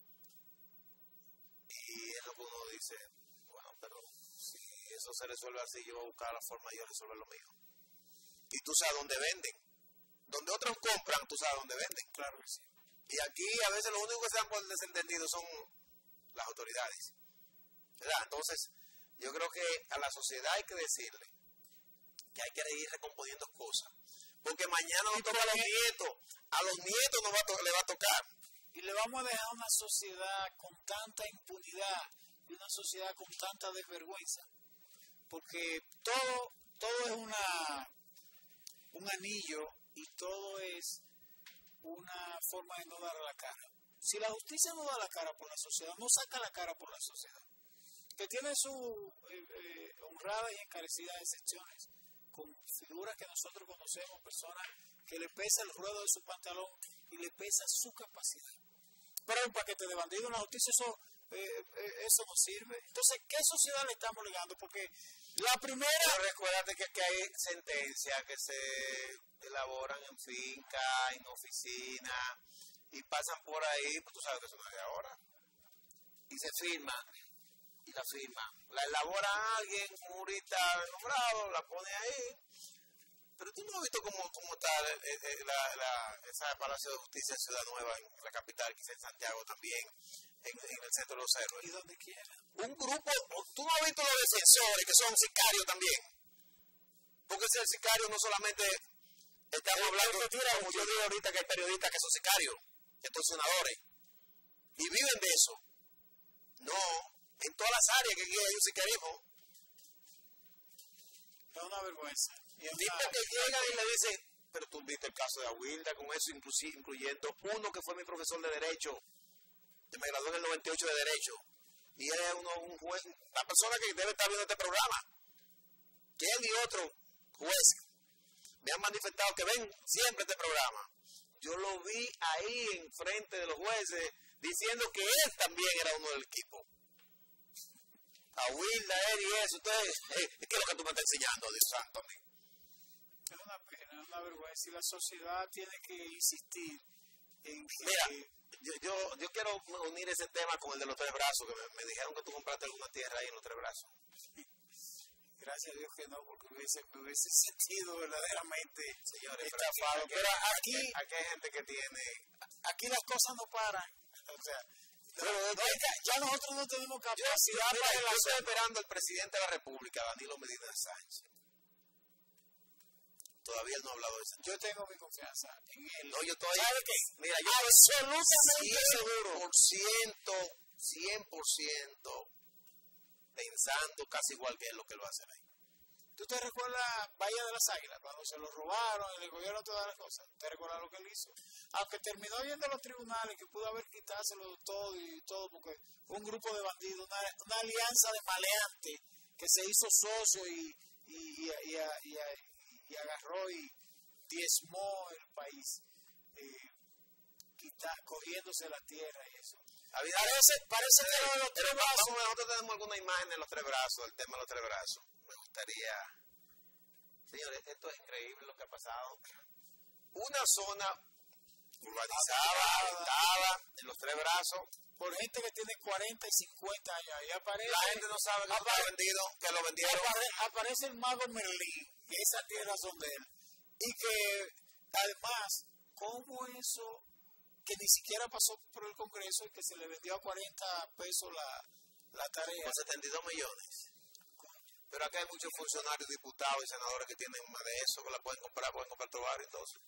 Y es lo que uno dice, bueno, pero si eso se resuelve así, yo voy a buscar la forma de yo resolver lo mío. Y tú sabes dónde venden. Donde otros compran, tú sabes dónde venden. Claro que sí. Y aquí a veces lo único que se dan por desentendido son las autoridades. ¿Verdad? Entonces, yo creo que a la sociedad hay que decirle que hay que ir recomponiendo cosas. Porque mañana nos toca a los nietos le va a tocar. Y le vamos a dejar una sociedad con tanta impunidad y una sociedad con tanta desvergüenza. Porque todo es un anillo y todo es una forma de no dar la cara. Si la justicia no da la cara por la sociedad, no saca la cara por la sociedad, que tiene sus honradas y encarecidas excepciones, con figuras que nosotros conocemos, personas que le pesa el ruedo de su pantalón y le pesa su capacidad. Pero hay un paquete de bandidos en la justicia, eso no sirve. Entonces, ¿qué sociedad le estamos legando? Porque la primera... Pero recuérdate que hay sentencias que se elaboran en finca, en oficina, y pasan por ahí, pues tú sabes que eso no es de ahora. Y se firma, y la firma. La elabora alguien, un jurista nombrado, la pone ahí. Pero tú no has visto cómo está esa Palacio de Justicia en Ciudad Nueva, en la capital, quizá en Santiago también, en el centro de los héroes. Y donde quiera. Un grupo, tú no has visto los defensores, que son sicarios también. Porque ser sicario no solamente estamos hablando, como yo digo ahorita, que hay periodistas que son sicarios, que son senadores, y viven de eso. No, en todas las áreas que hay un sicarismo. Es una vergüenza. Tipos que llegan y le dicen, pero tú viste el caso de Aguilda con eso, incluyendo uno que fue mi profesor de Derecho, que me graduó en el 98 de Derecho, y él es un juez, la persona que debe estar viendo este programa, que él y otro juez me han manifestado que ven siempre este programa. Yo lo vi ahí enfrente de los jueces diciendo que él también era uno del equipo. Aguilda, él y eso, ustedes, ¿qué es lo que tú me estás enseñando, Dios santo, a mí? Es una pena, es una vergüenza. Y la sociedad tiene que insistir en que... Mira, yo quiero unir ese tema con el de los tres brazos, que me dijeron que tú compraste alguna tierra ahí en los tres brazos. Gracias a Dios que no, porque me hubiese sentido verdaderamente Señores, estafado. Pero aquí hay gente que tiene... Aquí las cosas no paran. O sea, ya nosotros no tenemos capacidad Yo para... estoy esperando al presidente de la República, Danilo Medina Sánchez. Todavía él no ha hablado de eso. Yo tengo mi confianza en él. No, yo estoy... ¿Sabe qué? Mira, yo absolutamente seguro. 100% pensando casi igual que él lo que él va a hacer ahí. ¿Tú te recuerdas Bahía de las Águilas? Cuando se lo robaron y le cogieron todas las cosas. ¿Te recuerdas lo que él hizo? Aunque terminó yendo a los tribunales, que pudo haber quitárselo todo y todo, porque fue un grupo de bandidos, una alianza de maleantes que se hizo socio y agarró y diezmó el país, cogiéndose la tierra y eso. Parece que los tres brazos... Nosotros tenemos alguna imagen de los tres brazos, el tema de los tres brazos. Me gustaría... Señores, esto es increíble lo que ha pasado. Una zona urbanizada, habitada, en los tres brazos. Por gente que tiene 40 y 50 años. Ahí aparece... La gente no sabe que lo vendido, que lo vendieron. Aparece el mago Merlín, que esas tierras son de él. Y que, además, ¿cómo eso... que ni siquiera pasó por el Congreso y que se le vendió a 40 pesos la tarea? Con 72 millones. Pero acá hay muchos funcionarios, diputados y senadores que tienen más de eso, que la pueden comprar otro barrio, entonces.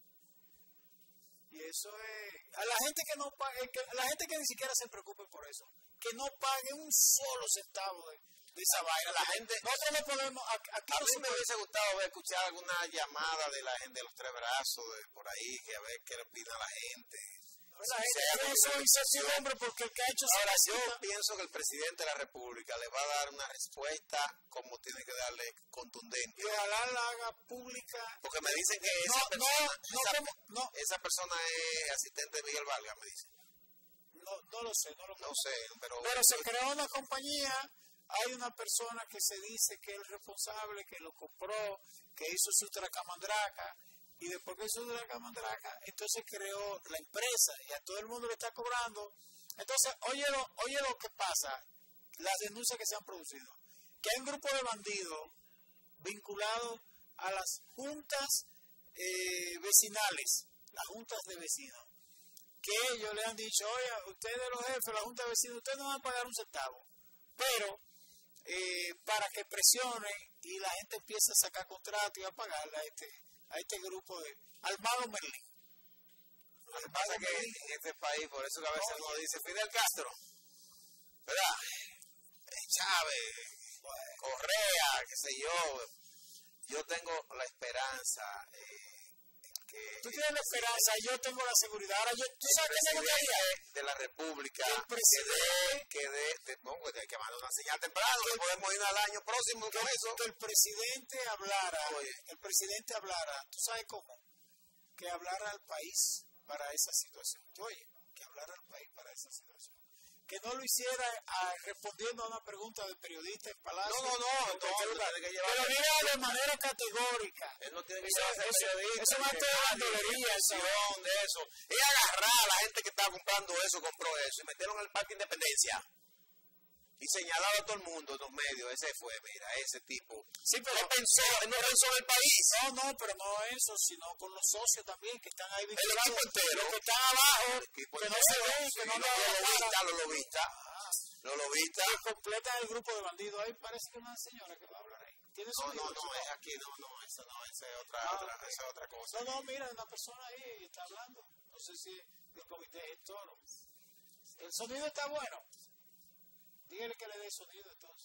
Y eso es... A la gente que no pague, la gente que ni siquiera se preocupe por eso, que no pague un solo centavo de esa vaina. La gente... Nosotros no podemos... Aquí a mí me hubiese gustado escuchar alguna llamada de la gente de los tres brazos, por ahí, que a ver qué opina la gente. La gente tiene su incertidumbre porque el que ha hecho... Ahora, yo pienso que el presidente de la República le va a dar una respuesta como tiene que darle contundente. Y ojalá la haga pública. Porque me dicen que esa persona es asistente de Miguel Vargas, me dicen. No lo sé, No sé, pero se creó una compañía, hay una persona que se dice que es el responsable, que lo compró, que hizo su tracamandraca. Y después que hizo la camandraca, entonces creó la empresa y a todo el mundo le está cobrando. Entonces, oye lo que pasa, las denuncias que se han producido. Que hay un grupo de bandidos vinculados a las juntas vecinales, las juntas de vecinos, que ellos le han dicho, oye, ustedes los jefes, la junta de vecinos, ustedes no van a pagar un centavo, pero para que presionen y la gente empiece a sacar contrato y a pagarle a este grupo al mago Merlín. Lo que pasa es que en este país, por eso que a veces uno dice Fidel Castro, ¿verdad? Chávez, Correa, qué sé yo tengo la esperanza que... Tú tienes la esperanza, yo tengo la seguridad. Ahora, ¿tú sabes qué me gustaría? De la República, el presidente, que mandar una señal temprano, que podemos ir al año próximo con eso. Que el presidente hablara, ¿tú sabes cómo? Que hablara al país para esa situación. Oye, que hablara al país para esa situación. que no lo hiciera respondiendo a una pregunta del periodista en Palacio. No, tiene que llevar. Pero diga de manera categórica. Él no tiene que llevarse al periodista. Eso más te bandolería, de eso. Y agarrar a la gente que estaba comprando eso, compró eso, y metieron en el Parque Independencia. Y señalaba a todo el mundo en los medios, ese fue, mira, ese tipo. Sí, pero no pensó en el país. No, pero no eso, sino con los socios también, que están ahí vinculados. El equipo entero. Los que están abajo, que no se ven, que no lo lobista. Que completan el grupo de bandidos. Ahí parece que una señora que va a hablar ahí. ¿Tiene sonido? No, es aquí, esa es otra cosa. No, mira, una persona ahí está hablando. No sé si el comité gestor. El sonido está bueno. Dígale que le dé sonido entonces.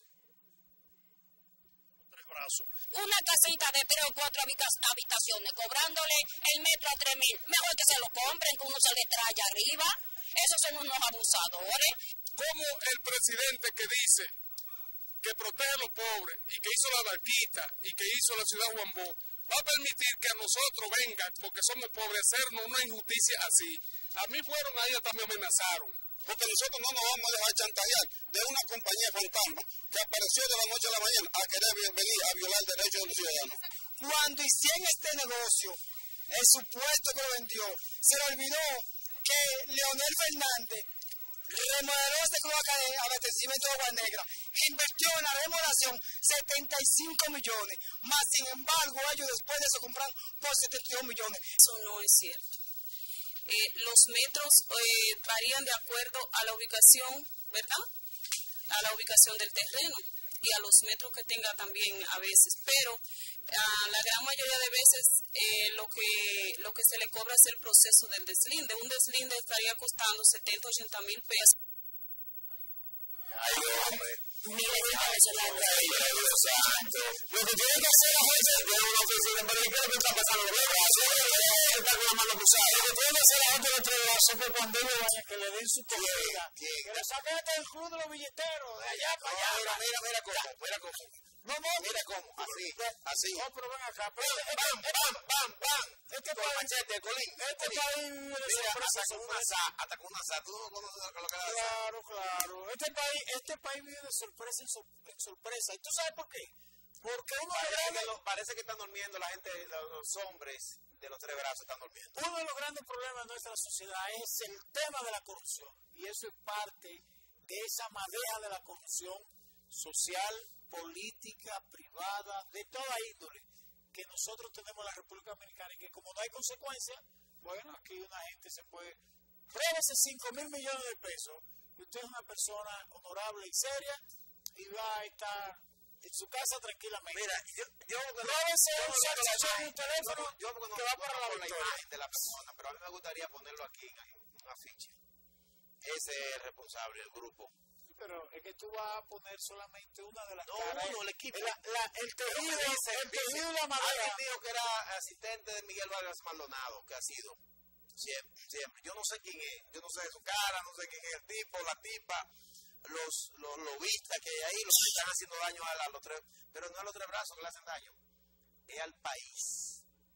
Una casita de 3 o 4 habitaciones, cobrándole el metro a 3,000. Mejor que se lo compren, que uno se le trae arriba. Esos son unos abusadores. ¿Cómo el presidente que dice que protege a los pobres y que hizo la Barquita y que hizo la ciudad Juan Bosch va a permitir que a nosotros vengan, porque somos pobres, hacernos una injusticia así? A mí fueron ahí hasta me amenazaron. Porque nosotros no nos vamos a dejar chantajear de una compañía fantasma que apareció de la noche a la mañana a querer venir a violar derechos de los ciudadanos. Cuando hicieron este negocio, el supuesto que lo vendió, se le olvidó que Leonel Fernández remodeló este cloaca de abastecimiento de agua negra, invirtió en la remodelación 75 millones, más sin embargo ellos después de eso compraron por 72 millones. Eso no es cierto. Los metros varían de acuerdo a la ubicación, ¿verdad? A la ubicación del terreno y a los metros que tenga también a veces, pero la gran mayoría de veces lo que se le cobra es el proceso del deslinde. Un deslinde estaría costando 70, 80 mil pesos. Lo que tiene que hacer la gente de una oficina en Berlín, que está pasando lo mismo, está con la mano cruzada. Lo que tiene que hacer la gente de Trevaso es que cuando ellos vayan, que le den su comida, que le saquen del club de los billeteros, de allá para allá. Mira cómo. Mira cómo, así. No, pero ven acá, bam. Este país, machete, colín. Este país hasta con una sa, tú no conoces lo que da. Claro. Este país vive de sorpresa en sorpresa. ¿Y tú sabes por qué? Porque parece que están durmiendo la gente, los hombres de los tres brazos están durmiendo. Uno de los grandes problemas de nuestra sociedad es el tema de la corrupción. Y eso es parte de esa madeja de la corrupción social, política, privada, de toda índole, que nosotros tenemos en la República Dominicana, y que como no hay consecuencias, bueno, aquí una gente se puede, róbese 5,000 millones de pesos, y usted es una persona honorable y seria, y va a estar en su casa tranquilamente. Mira, yo róbese un teléfono que va para la imagen de la persona, pero a mí me gustaría ponerlo aquí en un afiche. Ese es el responsable del grupo. Pero es que tú vas a poner solamente una de las caras. No, el equipo. El tejido y la madera. Alguien dijo que era asistente de Miguel Vargas Maldonado, que ha sido siempre. Yo no sé quién es, yo no sé de su cara, no sé quién es el tipo, la tipa, los lobistas que hay ahí, los que están haciendo daño a los tres, pero no a los tres brazos que le hacen daño, es al país.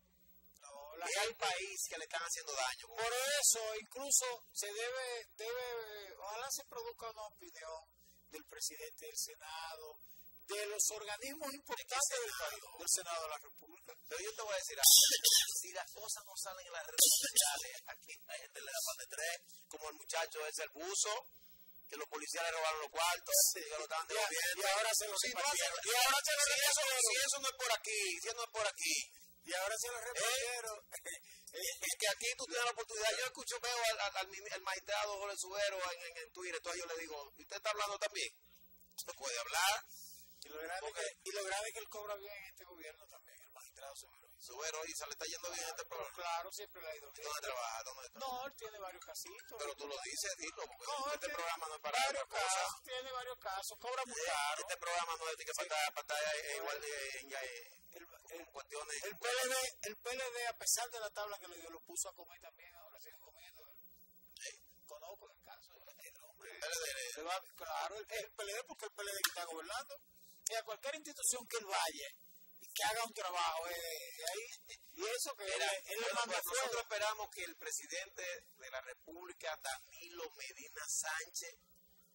Es al país que le están haciendo daño. Por eso, incluso se debe, ojalá se produzca una opinión del presidente del Senado, de los organismos importantes del país, del Senado de la República. Pero yo te voy a decir algo, si las cosas no salen en las redes sociales, aquí hay gente le da pan de tres, como el muchacho ese, el buzo, que los policías le robaron los cuartos, y lo estaban devolviendo. Y ahora se lo repartieron. Si eso no es por aquí, y ahora se lo repartieron. Es que aquí tú tienes la oportunidad. Yo veo al magistrado Jorge Subero en Twitter, entonces yo le digo, ¿usted está hablando también? ¿Usted puede hablar? Y lo grande es que él cobra bien en este gobierno también, el magistrado Subero. Y se le está yendo bien este programa. Claro, siempre le ha ido bien. ¿Dónde trabaja? No, él tiene varios casitos. Pero tú lo dices, dilo, porque este programa no es para varios casos. Tiene varios casos, cobra muy caro. Este programa no es de que pantalla igual en cuestiones. El PLD, a pesar de la tabla que le dio, lo puso a comer también, ahora sigue comiendo. Conozco el caso del hombre. Claro, el PLD, porque el PLD que está gobernando. Y a cualquier institución que él vaya y que haga un trabajo, y eso que nosotros esperamos que el presidente de la República, Danilo Medina Sánchez,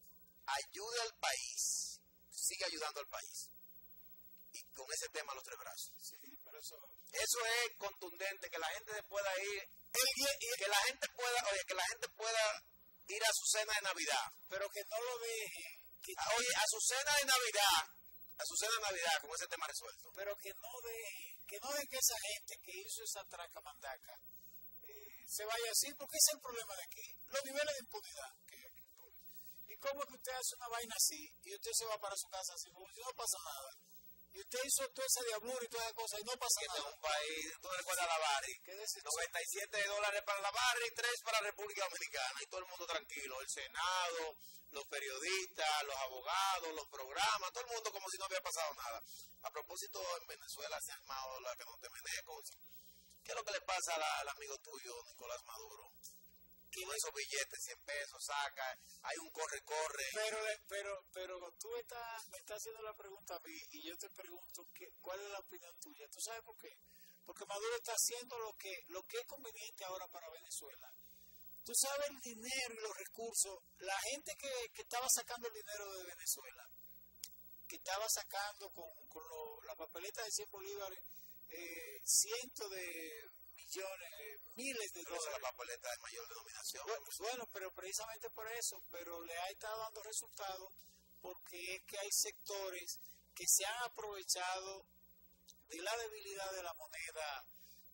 ayude al país, siga ayudando al país. Y con ese tema los tres brazos. Sí, pero eso es contundente, que la gente pueda ir, que la gente pueda ir a su cena de Navidad. pero que no lo dejen, Oye, a su cena de Navidad, con ese tema resuelto. pero que no dejen que esa gente que hizo esa tracamandaca se vaya así, porque ese es el problema de aquí, los niveles de impunidad que hay aquí. Y cómo que usted hace una vaina así y usted se va para su casa así, como si no pasa nada. Y usted hizo toda esa diablura y toda esa cosa y no pasa Este nada. es un país, tú recuerdas la Barri, ¿Qué decir? $97 para la Barri, 3 para la República Dominicana, y todo el mundo tranquilo, el Senado, los periodistas, los abogados, los programas, todo el mundo como si no había pasado nada. A propósito, en Venezuela se ha armado la que no te menecos. ¿Qué es lo que le pasa al amigo tuyo, Nicolás Maduro? Que esos billetes, 100 pesos, saca, hay un corre-corre. Pero tú me estás haciendo la pregunta a mí y yo te pregunto cuál es la opinión tuya. ¿Tú sabes por qué? Porque Maduro está haciendo lo que es conveniente ahora para Venezuela. Tú sabes el dinero y los recursos, la gente que estaba sacando el dinero de Venezuela, que estaba sacando con la papeleta de 100 bolívares, cientos de millones, miles de Pero esa es dólares. la papeleta de mayor denominación. Bueno, pero precisamente por eso, pero le ha estado dando resultados porque es que hay sectores que se han aprovechado de la debilidad de la moneda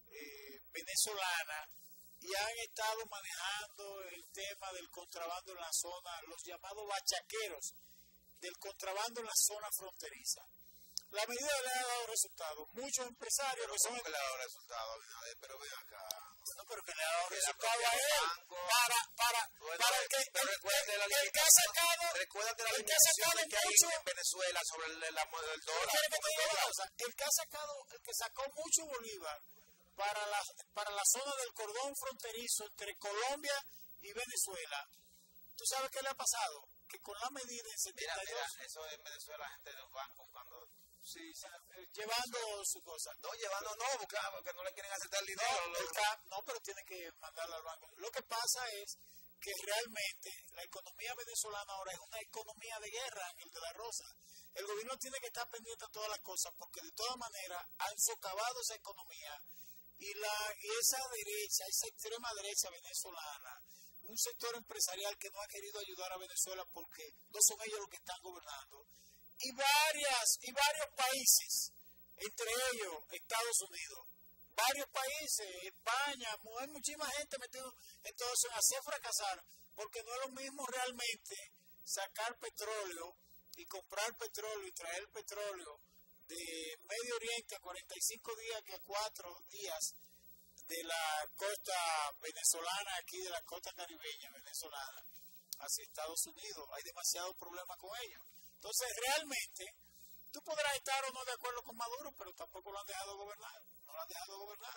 venezolana y han estado manejando el tema del contrabando en la zona, los llamados bachaqueros del contrabando en la zona fronteriza. La medida le ha dado resultados. Muchos empresarios Pero que son... ¿cómo que le ha dado resultado? Pero ven acá. No, pero que le ha dado Que la resultados a propia él. banco- Para el que ha sacado... Recuérdate la el que ha limitación sacado que hay mucho... en Venezuela sobre el dólar. ¿Quiere que te diga una cosa? El que sacó mucho bolívar para la zona del cordón fronterizo entre Colombia y Venezuela, ¿tú sabes qué le ha pasado? Que con la medida en 72... Mira, eso en Venezuela, la gente de los bancos cuando... Sí, llevando su cosa. No, llevando no, porque no le quieren aceptar el dinero. No, pero tiene que mandarlo al banco. Lo que pasa es que realmente la economía venezolana ahora es una economía de guerra, Ángel de la Rosa. El gobierno tiene que estar pendiente a todas las cosas porque de todas maneras han socavado esa economía y esa derecha, esa extrema derecha venezolana, un sector empresarial que no ha querido ayudar a Venezuela porque no son ellos los que están gobernando. Y varios países, entre ellos Estados Unidos, varios países, España, hay muchísima gente metida en todo eso, hacer fracasar, porque no es lo mismo realmente sacar petróleo y comprar petróleo y traer petróleo de Medio Oriente a 45 días que a 4 días de la costa venezolana, aquí de la costa caribeña venezolana, hacia Estados Unidos. Hay demasiados problemas con ellos. Entonces, realmente, tú podrás estar o no de acuerdo con Maduro, pero tampoco lo han dejado gobernar. No lo han dejado gobernar.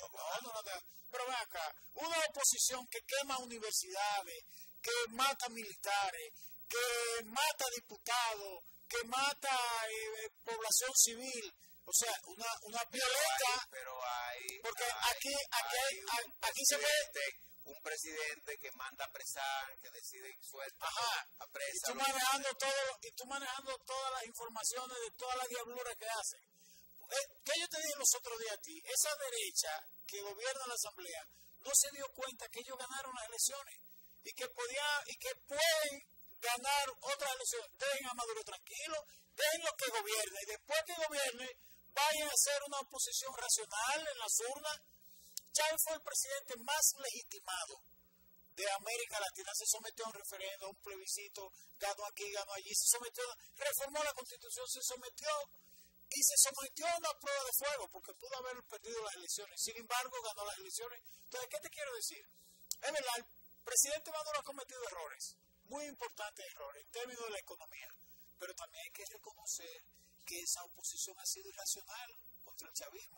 Pero ven acá, una oposición que quema universidades, que mata militares, que mata diputados, que mata población civil, o sea, una violenta. Pero hay... Porque aquí se ve... Un presidente que manda a apresar, que decide suelta, apresa. Y tú manejando todas las informaciones de todas las diabluras que hacen. ¿Qué yo te dije los otros días a ti? Esa derecha que gobierna la Asamblea no se dio cuenta que ellos ganaron las elecciones y que pueden ganar otras elecciones. Dejen a Maduro tranquilo, déjenlo que gobierne y después que gobierne vayan a hacer una oposición racional en las urnas. Chávez fue el presidente más legitimado de América Latina. Se sometió a un referendo, a un plebiscito, ganó aquí, ganó allí, reformó la Constitución, se sometió a una prueba de fuego porque pudo haber perdido las elecciones. Sin embargo, ganó las elecciones. Entonces, ¿qué te quiero decir? Es verdad, el presidente Maduro ha cometido errores, muy importantes errores en términos de la economía, pero también hay que reconocer que esa oposición ha sido irracional contra el chavismo.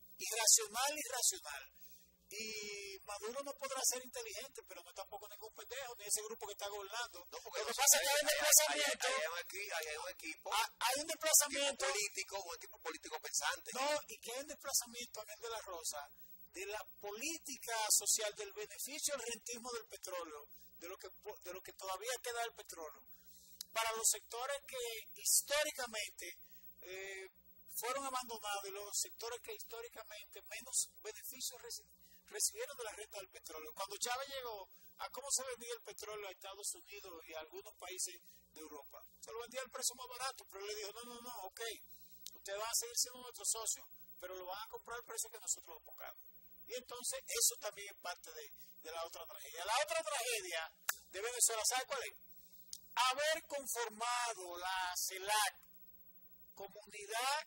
Irracional. Y Maduro no podrá ser inteligente, pero no es tampoco ningún pendejo, ni ese grupo que está gobernando. No, porque lo que pasa es que hay un desplazamiento. Hay un equipo. Hay un desplazamiento. Un equipo político pensante. No, y que hay un desplazamiento, Ángel de la Rosa, de la política social, del beneficio, el rentismo del petróleo, de lo que todavía queda del petróleo, para los sectores que históricamente fueron abandonados y los sectores que históricamente menos beneficios recibieron de la renta del petróleo. Cuando Chávez llegó a cómo se vendía el petróleo a Estados Unidos y a algunos países de Europa, se lo vendía al precio más barato, pero él le dijo, no, ok, ustedes van a seguir siendo nuestros socios, pero lo van a comprar al precio que nosotros lo pongamos. Y entonces eso también es parte de la otra tragedia. La otra tragedia de Venezuela, ¿sabe cuál es? Haber conformado la CELAC, Comunidad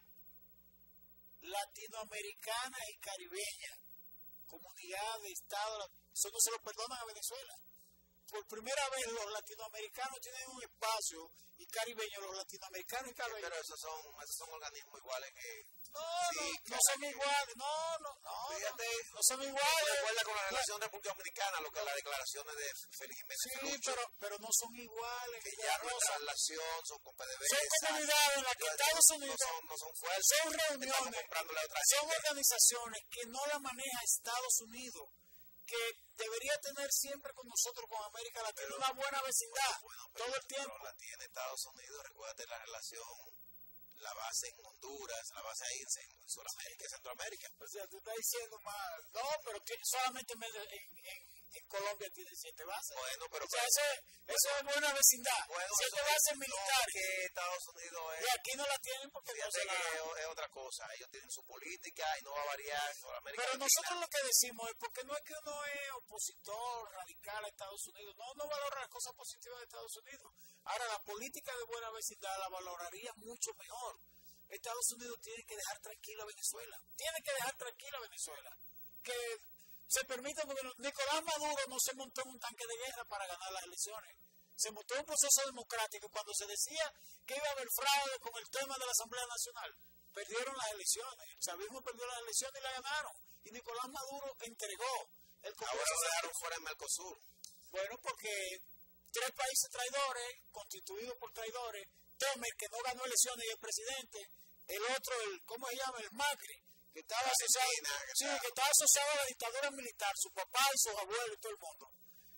Latinoamericana y Caribeña, comunidad de Estado, eso no se lo perdonan a Venezuela. Por primera vez los latinoamericanos tienen un espacio y caribeños, los latinoamericanos y caribeños. Pero esos son organismos iguales que... No son iguales, Fíjate, no son iguales. Recuerda con la relación República Dominicana, lo que las declaraciones de Félix Jiménez. Sí, pero no son iguales. Que ya nuestra relación son con PDVSA. Son comunidades en las que Estados Unidos no son fuerzas. Son reuniones, son gente. Organizaciones que no la maneja Estados Unidos, que debería tener siempre con nosotros, con América Latina, una buena vecindad, todo el tiempo. Pero la tiene Estados Unidos, recuérdate la relación, la base en Honduras, la base ahí en Sudamérica y Centroamérica. O sea, tú estás diciendo más, no, pero solamente en Colombia tiene 7 bases. Bueno, pero... O sea, eso es buena vecindad. 7 bases militares. Que Estados Unidos es... Y aquí no la tienen porque no se la... es otra cosa. Ellos tienen su política y no va a variar. Pero nosotros lo que decimos es porque no es que uno es opositor radical a Estados Unidos. No valora las cosas positivas de Estados Unidos. Ahora, la política de buena vecindad la valoraría mucho mejor. Estados Unidos tiene que dejar tranquila a Venezuela. Tiene que dejar tranquila a Venezuela. Que se permite, porque Nicolás Maduro no se montó en un tanque de guerra para ganar las elecciones. Se montó en un proceso democrático. Cuando se decía que iba a haber fraude con el tema de la Asamblea Nacional, perdieron las elecciones. El chavismo perdió las elecciones y la ganaron. Y Nicolás Maduro entregó el Congreso. Ahora lo dejaron fuera en Mercosur. Bueno, porque 3 países traidores, constituidos por traidores, Temer, que no ganó elecciones y es presidente, el otro, ¿cómo se llama? El Macri, que estaba asociado a la dictadura militar, su papá y sus abuelos y todo el mundo.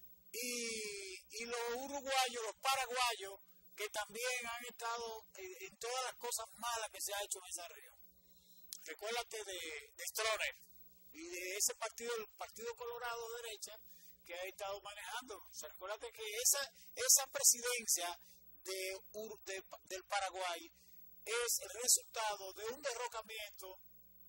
Y los uruguayos, los paraguayos, que también han estado en todas las cosas malas que se ha hecho en esa región. Recuérdate de Stroessner y de ese partido, el Partido Colorado derecha, que ha estado manejando. O sea, recuérdate que esa presidencia del Paraguay es el resultado de un derrocamiento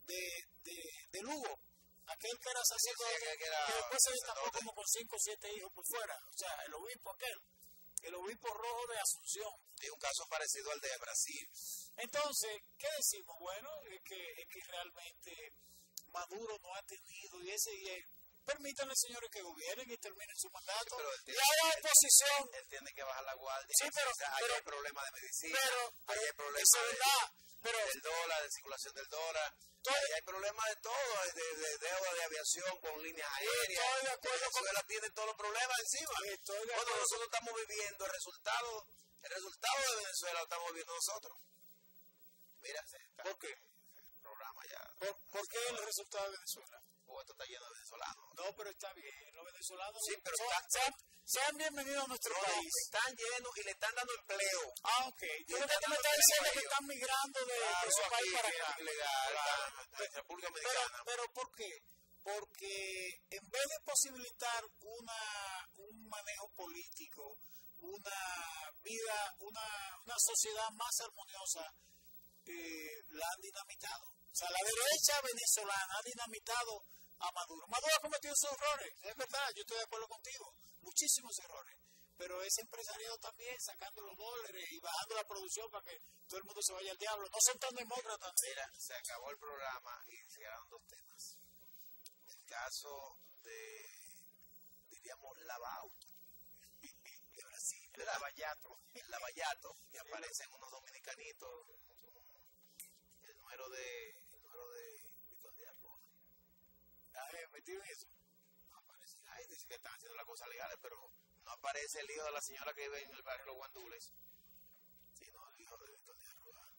de Lugo, aquel que era sacerdote, que después se destapó como con 5 o 7 hijos por fuera. O sea, el obispo el obispo rojo de Asunción. Y un caso parecido al de Brasil. Entonces, ¿qué decimos? Bueno, es que realmente Maduro no ha tenido, permítanle, señores, que gobiernen y terminen su mandato. Sí, y haya oposición. Él tiene que bajar la guardia. Sí, pero hay problemas de medicina, hay problemas del dólar, de circulación del dólar. Hay problemas de todo, de deuda de aviación con líneas aéreas. Estoy de acuerdo con Venezuela tiene todos los problemas encima. Bueno, nosotros estamos viviendo el resultado de Venezuela lo estamos viviendo nosotros. Mira, ¿por qué? El programa ya. ¿Por qué el resultado de Venezuela? Esto está lleno de venezolanos. No, pero está bien. Los venezolanos sí, pero sean bienvenidos a nuestro país. Están llenos y le están dando empleo. Ok. Tú me estás diciendo que están migrando de su país para acá. Ilegal, de República Dominicana. Pero ¿por qué? Porque en vez de posibilitar un manejo político, una vida, una sociedad más armoniosa, la han dinamitado. O sea, la derecha venezolana ha dinamitado a Maduro. Maduro ha cometido sus errores, es verdad, yo estoy de acuerdo contigo, muchísimos errores, pero ese empresariado también sacando los dólares y bajando la producción para que todo el mundo se vaya al diablo. No son tan demócratas. Mira, se acabó el programa y se quedaron 2 temas. El caso de, diríamos, Lavauto de Brasil, el Lavallato, que aparecen unos dominicanitos, el número de Víctor Díaz Roja. ¿Metido en eso? No aparece. Ahí dice que están haciendo las cosas legales, pero no aparece el hijo de la señora que vive en el barrio Los Guandules, sino el hijo de Víctor Díaz Roja.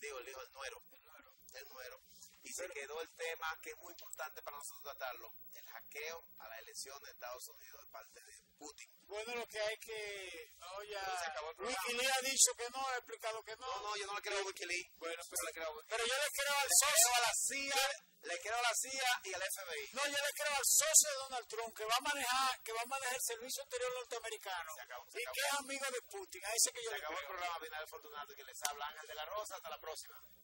El nuero. Y se quedó el tema que es muy importante para nosotros tratarlo, el hackeo a las elecciones de Estados Unidos de parte de Putin. Bueno, lo que hay que... Oye, Se acabó el programa. Wikileaks ha dicho que no, ha explicado que no. No, yo no le creo a Wikileaks. Bueno, Yo le creo a Wikileaks. pero yo le creo al Le socio. creo a la CIA, le creo a la CIA y al FBI. No, yo le creo al socio de Donald Trump que va a manejar el servicio exterior norteamericano Se acabó. y que es amigo de Putin. A ese que yo Se le acabó el creo. programa Binario Fortunato, que les habla Ángel de la Rosa. Hasta la próxima.